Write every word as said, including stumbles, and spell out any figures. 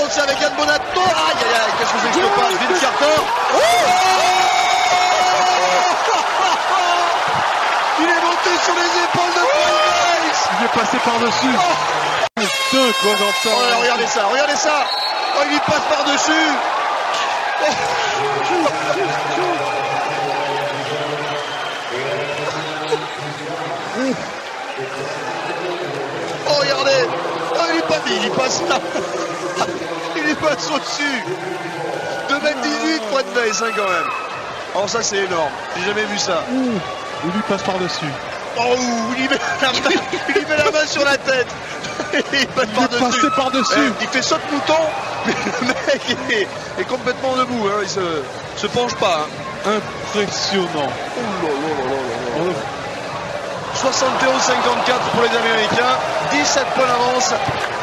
c'est avec Yann Bonato. Aïe aïe aïe, qu'est-ce que c'est que je te passe? Vince Carter. Oh, il est monté sur les épaules de Price. Il est passé par-dessus. Oh, deux quoi j'entends. oh là, regardez ça, regardez ça. Oh, il y passe par-dessus. Oh. Oh, regardez. Oh, il est pas mis, il passe là. Il y passe au-dessus. deux mètres dix-huit, Fred Weiss, hein, quand même. Oh, ça, c'est énorme. J'ai jamais vu ça. Ouh, il lui passe par-dessus. Oh, il lui met la main, il lui met la main sur la tête. Il passe Il est par-dessus. passé par-dessus. Eh, il fait saute mouton, mais le mec est, est complètement debout. Hein. Il se, se penche pas. Hein. Impressionnant. Oh là là là là là là. soixante et onze cinquante-quatre pour les Américains. dix-sept points d'avance